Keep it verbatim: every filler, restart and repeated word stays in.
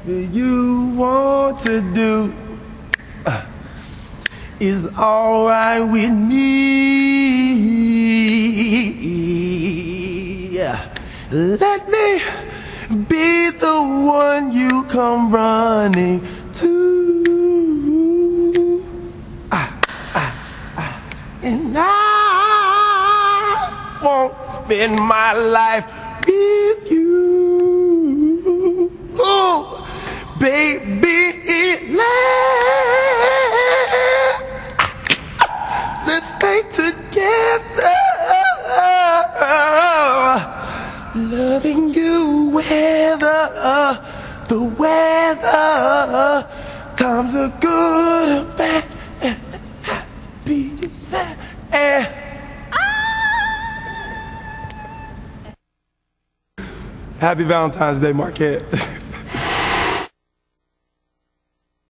you want to do uh, is all right with me. Let me be the one you come running to. Ah, ah, ah. And I won't spend my life with you. Ooh, baby, let's stay together. Loving you weather the weather. Times are good or bad, and happy and sad. And happy Valentine's Day, Marquette.